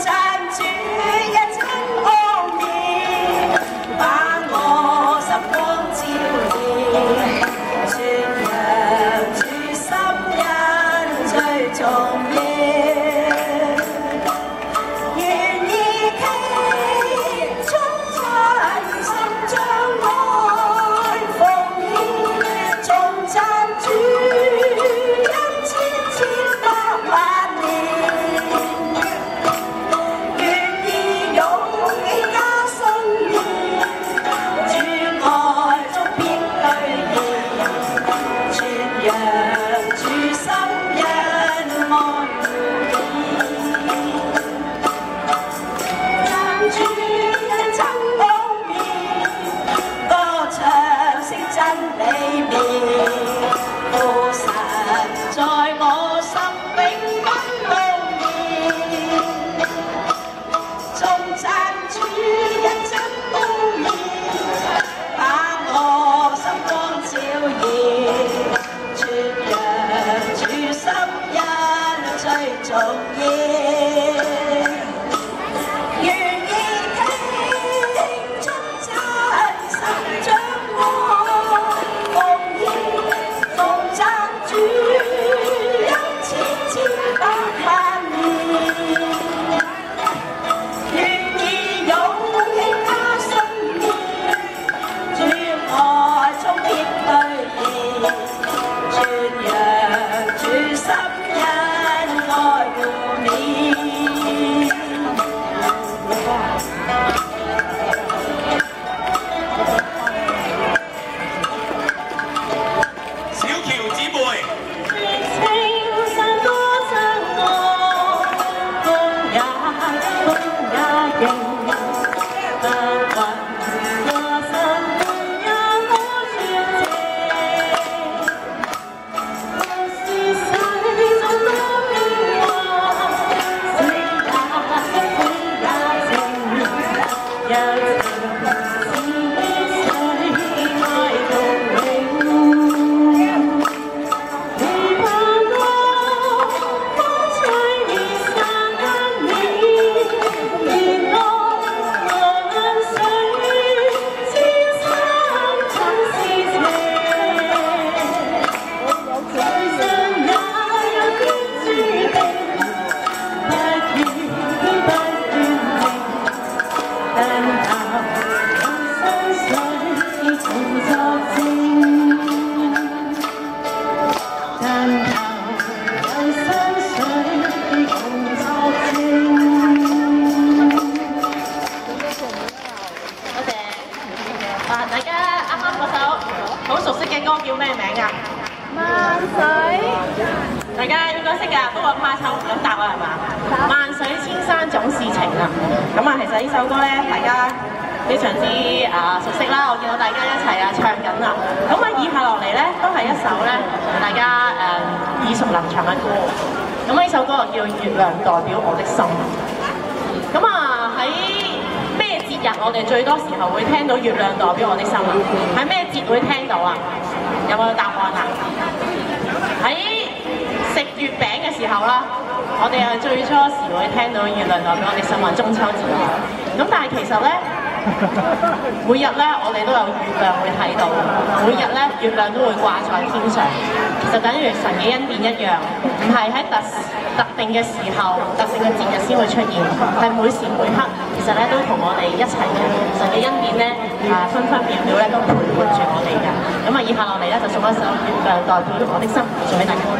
每日咧，我哋都有月亮會睇到，每日咧月亮都會掛在天上，就等於神嘅恩典一樣，唔係喺特定嘅時候、特定嘅節日先會出現，係每時每刻，其實咧都同我哋一齊嘅。神嘅恩典咧分分秒秒咧都陪伴住我哋嘅。咁啊，以下落嚟咧就送一首《月亮代表我的心》送俾大家。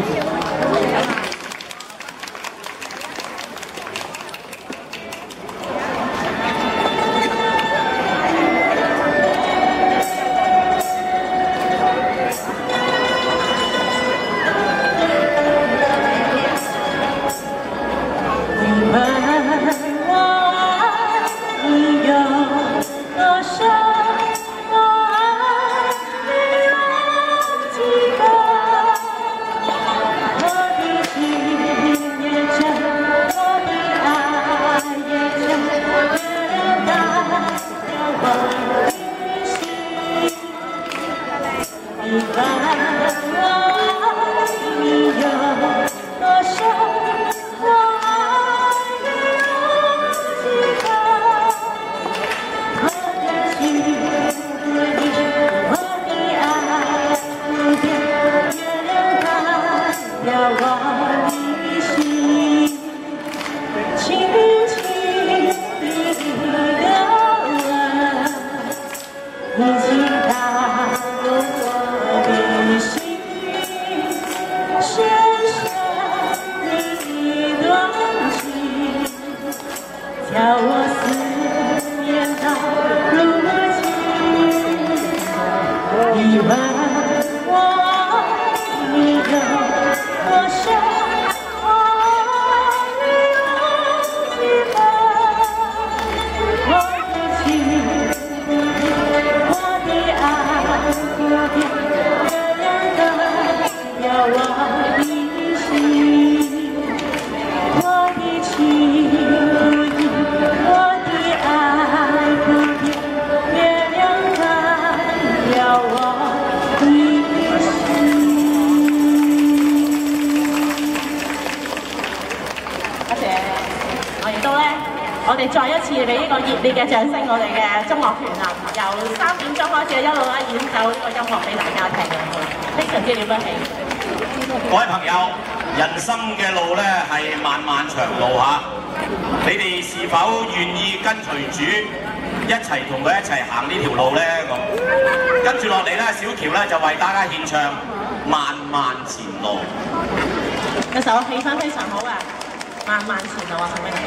嚟到咧，我哋再一次俾呢個熱烈嘅掌聲，我哋嘅中樂團啊，由3點鐘開始一路咧演奏呢個音樂俾大家聽嘅，非常之了不起。 各位朋友，人生嘅路咧係漫漫長路嚇，你哋是否願意跟隨主一齊同佢一齊行呢條路咧？咁跟住落嚟咧，小喬咧就為大家獻唱《漫漫前路》。 一首氣氛非常好嘅《漫漫前路》啊，送俾你。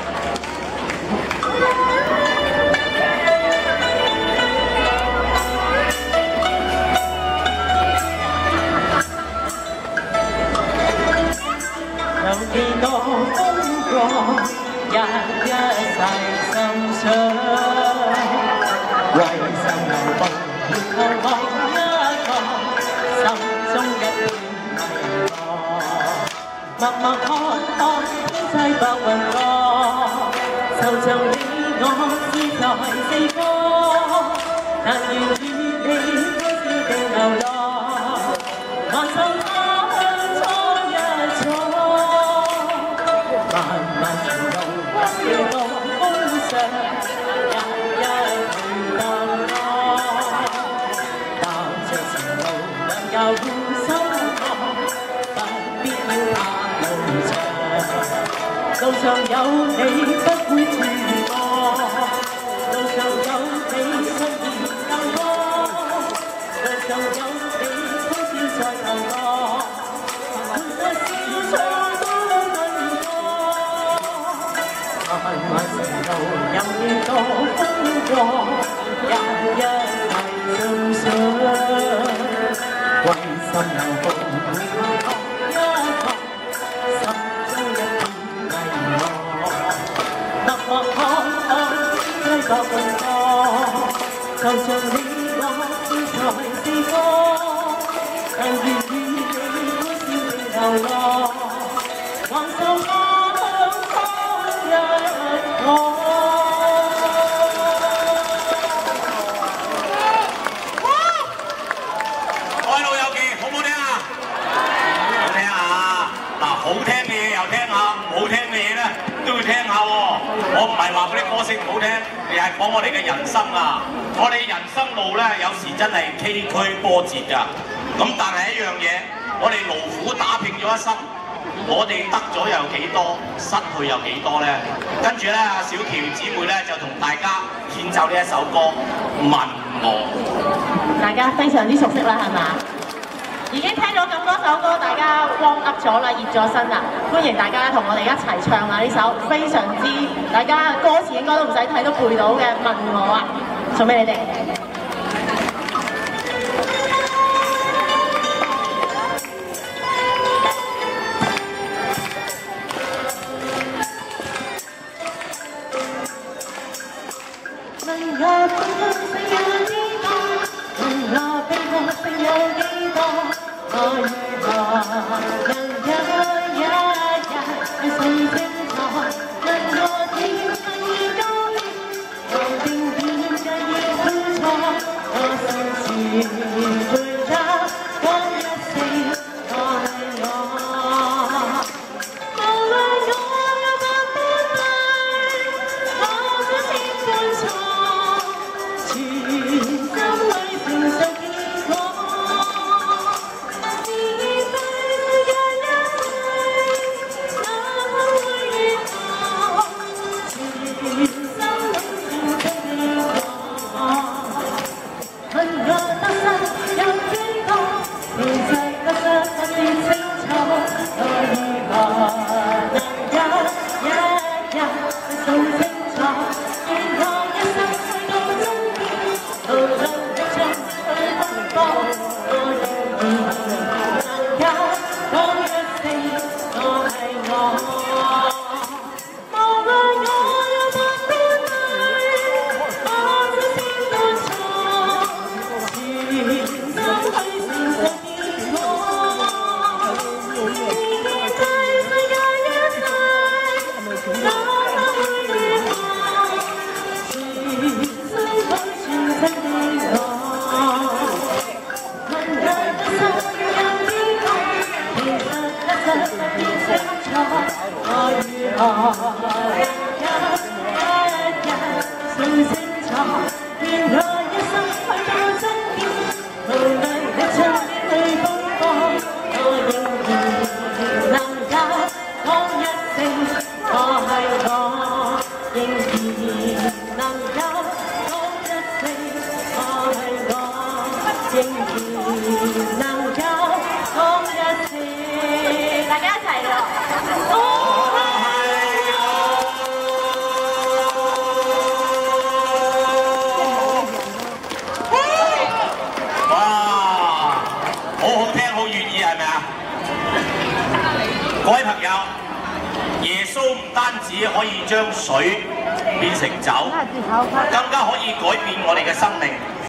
有幾多風光，日日細心想，為什麼不回頭望一個，心中一片迷茫。默默看看天際白雲過，就像你我志在四方，但願與你歡笑地流浪，還受他鄉闖一闖。漫漫前路幾多風霜，日日去淡安，踏着前路能夠互心看，不必要怕。路上有你不會絕望，路上有你信念更多，路上有你歡笑在頭角，每個小窗都奔波。漫漫前路有幾多風光，日日係心想，為什麼不回頭看一看，心中一片迷茫。默默看看天際白雲過，就像你我志在四方，但願與你歡笑地流浪，還受他鄉闖一闖。各位老友記，好唔好聽啊？好聽啊！嗱，好聽嘅嘢又聽下，唔好聽嘅嘢咧都要聽下喎。我唔係話嗰啲歌聲唔好聽，而係講我哋嘅人生啊！我哋人生路咧，有時真係崎嶇波折㗎。咁但係一樣嘢，我哋勞苦打拼咗一生，我哋得咗有幾多，失去有幾多咧？跟住咧，小喬姊妹咧就同大家獻奏呢一首歌《問我》。大家非常之熟悉啦，係嘛？已經聽咗咁多首歌，大家 warm up 咗啦，熱咗身啦。歡迎大家同我哋一齊唱下呢首非常之大家歌詞應該都唔使睇都背到嘅《問我》啊，送俾你哋。問我本性有幾多？問我悲歌聲有幾多？我如何能一日去細清楚？問我點願意高興，我定點介意苦楚？我心事對他講一聲愛我。無論我有多不對，我都先犯錯，全心裏承受結果。 然能夠講一聲愛我，仍然能夠講一聲，大家一齊咯！ 各位朋友，耶穌唔單止可以將水變成酒，更加可以改變我哋嘅生命。